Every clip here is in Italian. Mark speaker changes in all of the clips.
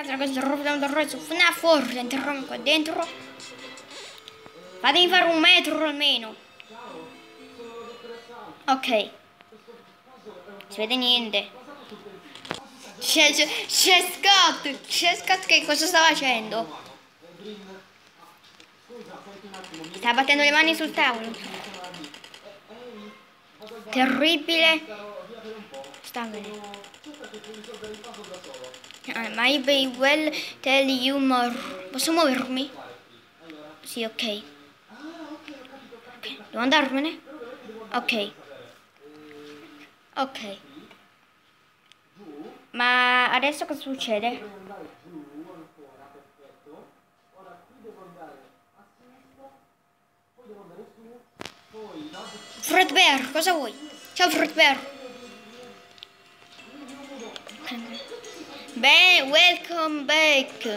Speaker 1: ragazzi, su FNAF fuori, entriamo qua dentro. Fatemi fare 1 metro almeno. Ok. Si vede niente. C'è Scott. C'è Scott che cosa sta facendo? Sta battendo le mani sul tavolo. Terribile. Sta bene. I may well tell you more. Posso muovermi? Sì, ok. Devo andarmene? Ok. Ok. Ma adesso cosa succede? Fredbear, cosa vuoi? Ciao Fredbear. Beh, welcome back.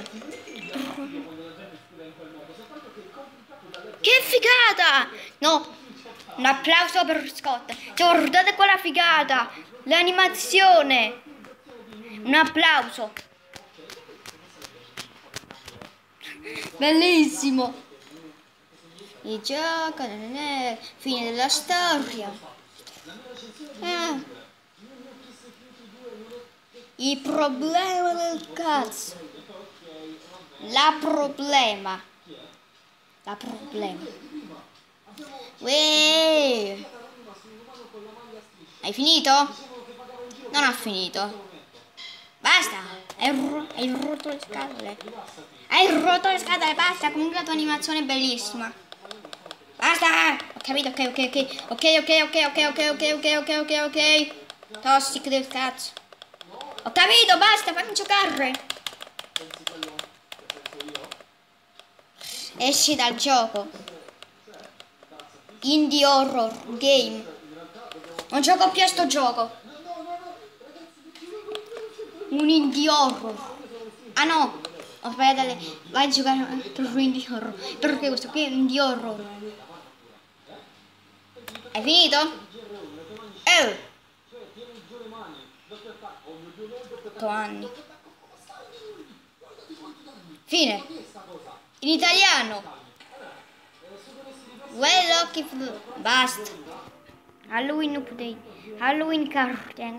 Speaker 1: Che figata! No, un applauso per Scott. Cioè, guardate qua la figata. L'animazione. Un applauso. Bellissimo. Il gioco non è fine della storia. Il problema del cazzo. La problema. Uè. Hai finito? Non ho finito. Basta. Hai rotto le scatole. Hai rotto le scatole, basta. Comunque la tua animazione è bellissima. Basta. Ho capito, ok. Toxic del cazzo. Ho capito, basta, fammi giocare. Esci dal gioco. Indie horror game. Non gioco più a sto gioco. Un indie horror. Ah no. Aspetta, vai a giocare per un indie horror. Perché questo qui è un indie horror. Hai finito? Oh. 8 anni. Fine. In italiano. Well, lucky. Basta. Halloween update. Halloween carteng.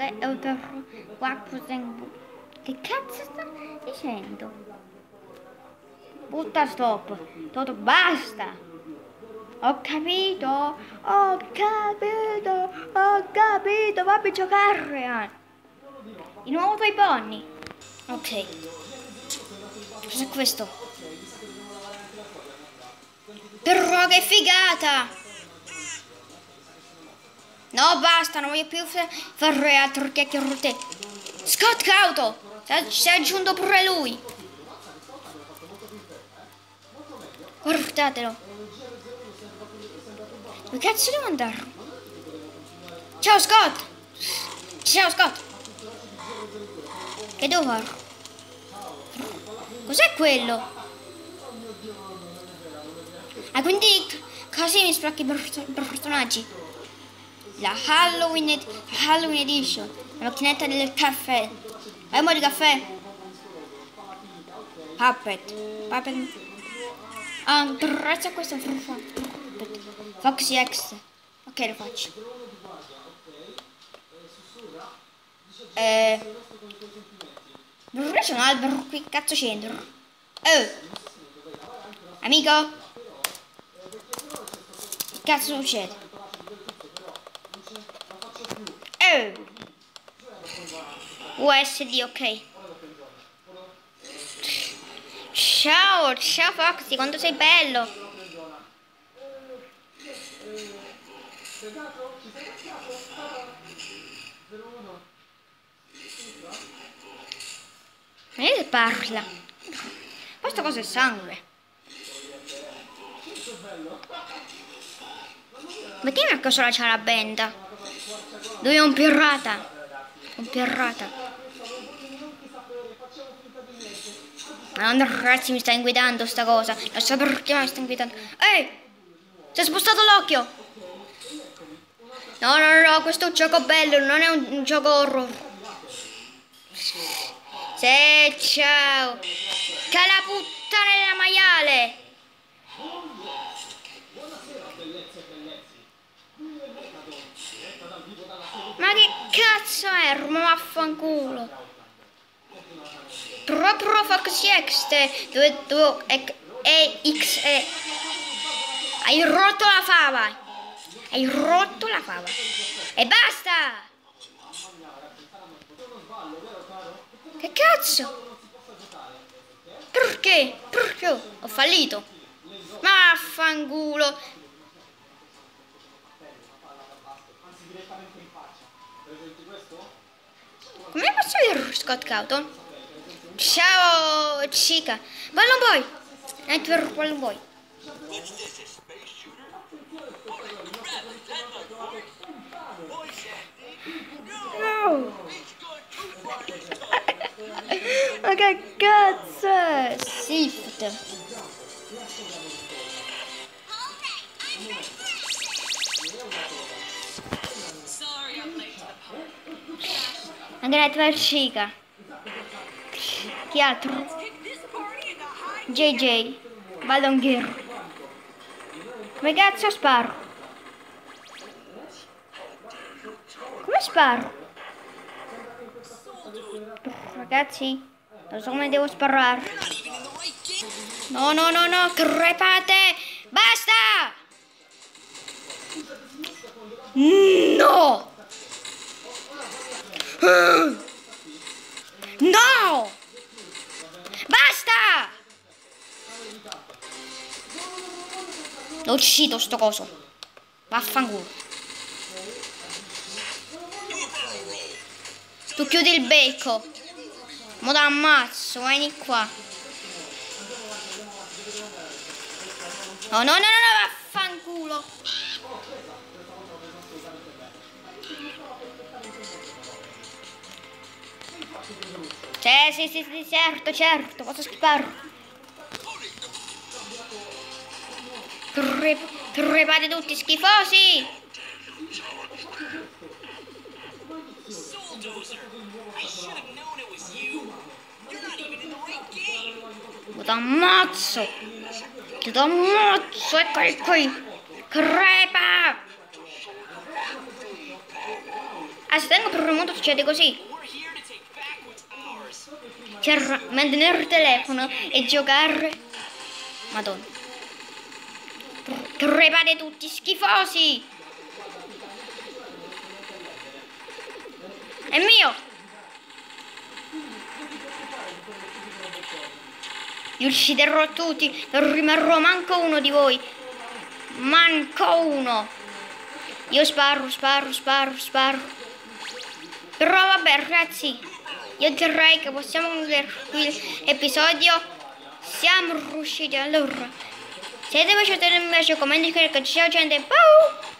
Speaker 1: Che cazzo sta dicendo? Butta stop. Toto, basta. Ho capito. Fammi giocare. Di nuovo Toy Bonnie. Ok. Cos'è questo? Però che figata! No, basta, non voglio più fare altro chiacchierate. Scott Cauto! Si è aggiunto pure lui. Guardatelo. Dove cazzo devo andare? Ciao Scott! Ciao Scott! Che devo fare? Cos'è quello? Ah, quindi così mi sblocchi i personaggi. La Halloween Edition. La macchinetta del caffè. Abbiamo di caffè. Puppet. Ah, grazie a questo Foxy X. Ok, lo faccio. Non c'è un albero qui, cazzo c'entro. Oh! Amico? Che cazzo succede? Oh! USD, ok. Ciao Foxy, quanto sei bello! Vedete che parla? Questa cosa è sangue. Vediamo a cosa c'ha la benda. Lui è un pirata. Ma ragazzi, mi sta inquietando sta cosa. Non so perché mi sta inquietando. Ehi! Si è spostato l'occhio! No, questo è un gioco bello, non è un gioco horror. Sì, ciao. Che la puttana della maiale. Ma che cazzo è? Ma vaffanculo. Proprio Fox X dove è X e hai rotto la fava. Hai rotto la fava. E basta. Che cazzo? Perché? Perché? Ho fallito. Ma vaffanculo. Come posso dire Scott Cawthon? Ciao chica. Ballon Boy. Network Ballon Boy. No. Ma che cazzo è? Shift. Anche Network Chica. Chi altro? JJ. Ballon Girl. Come cazzo sparo? Come sparo? Ragazzi, non so come devo sparare. No, no, no, no, crepate! Basta! No! No! Basta! L'ho ucciso sto coso. Vaffanculo. Tu chiudi il becco. Mo t'ammazzo, vieni qua. No, no, no, no, no, vaffanculo. Sì, certo, posso sparare. Crepate tutti schifosi. T'ammazzo! Ti ammazzo! Eccoli qui! Crepa! Ah, se tengo premuto succede così. Mantenere il telefono e giocare. Madonna. Crepate tutti schifosi! È mio! Vi ucciderò tutti, non rimarrò manco uno di voi. Manco uno. Io sparo. Però vabbè ragazzi, io direi che possiamo concludere qui l'episodio. Siamo riusciti allora. Se vi è piaciuto invece commenti, ciao gente, ciao!